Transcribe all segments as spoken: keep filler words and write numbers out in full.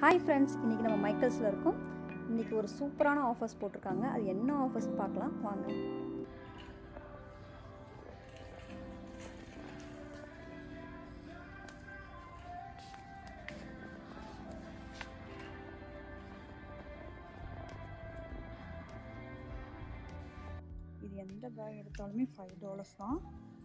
Hi friends, இன்னைக்கு நம்ம மைக்கேல்ஸ்ல இருக்கோம். இன்னைக்கு ஒரு சூப்பரான ஆஃபர்ஸ் போட்டுருக்காங்க. அது என்ன ஆஃபர்ஸ் பார்க்கலாம் வாங்க. இது எந்த பேக் எடுத்தாலுமே five dollars தான்.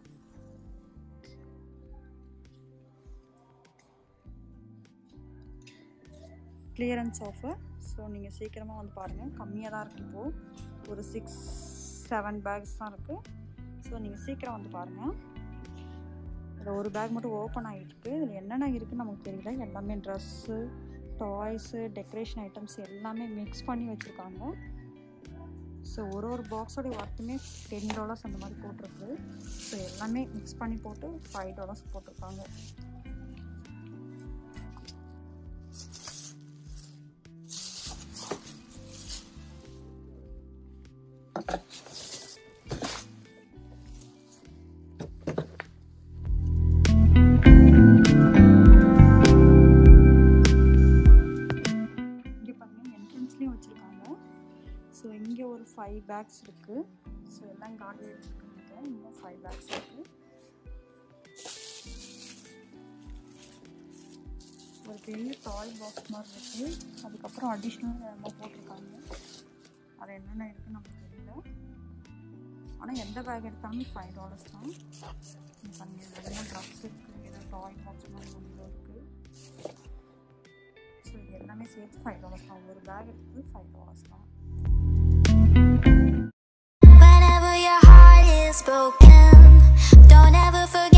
Clearance offer. ஸோ நீங்கள் சீக்கிரமாக வந்து பாருங்கள், கம்மியாக தான் இருக்குது. இப்போது ஒரு சிக்ஸ் செவன் பேக்ஸ் தான் இருக்குது. ஸோ நீங்கள் சீக்கிரம் வந்து பாருங்கள். இதில் ஒரு பேக் மட்டும் ஓப்பன் ஆகிட்டுருக்கு. இதில் என்னென்ன இருக்குதுன்னு நமக்கு தெரியல. எல்லாமே ட்ரெஸ்ஸு, டாய்ஸு, டெக்கரேஷன் ஐட்டம்ஸ் எல்லாமே மிக்ஸ் பண்ணி வச்சுருக்காங்க. ஸோ ஒரு ஒரு பாக்ஸோடைய ஒர்த்துமே டென் டாலர்ஸ் அந்த மாதிரி போட்டிருக்கு. ஸோ எல்லாமே மிக்ஸ் பண்ணி போட்டு ஃபைவ் டாலர்ஸ் போட்டிருக்காங்க. ஸோ இங்கே ஒரு ஃபைவ் பேக்ஸ் இருக்குது. ஸோ எல்லாம் காலி எடுத்துக்கிட்டு இன்னும் ஃபைவ் பேக்ஸ் இருக்குது. ஒரு பெரிய டாய் பாக்ஸ் மாதிரி இருக்குது. அதுக்கப்புறம் அடிஷ்னல் என்னமோ போட்டிருக்காங்க. அது என்னென்ன இருக்குதுன்னு நமக்கு தெரியல. ஆனால் எந்த பேக் எடுத்தாலும் ஃபைவ் டாலர்ஸ் தான். பாருங்கள், எதுனா ட்ரெஸ் இருக்குது, ஏதோ டாய் பாக்ஸ் மாதிரி ஒன்று இருக்குது. ஸோ இது எல்லாமே சேர்த்து ஃபைவ் டாலர்ஸ் தான். ஒரு பேக் எடுத்தது ஃபைவ் டாலர்ஸ் தான். Whenever your heart is broken, don't ever forget